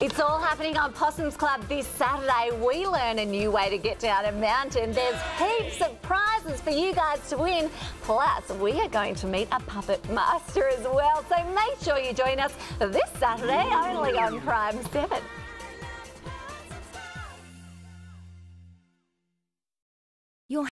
It's all happening on Possums Club this Saturday. We learn a new way to get down a mountain. There's heaps of prizes for you guys to win. Plus, we are going to meet a puppet master as well. So make sure you join us this Saturday only on Prime 7.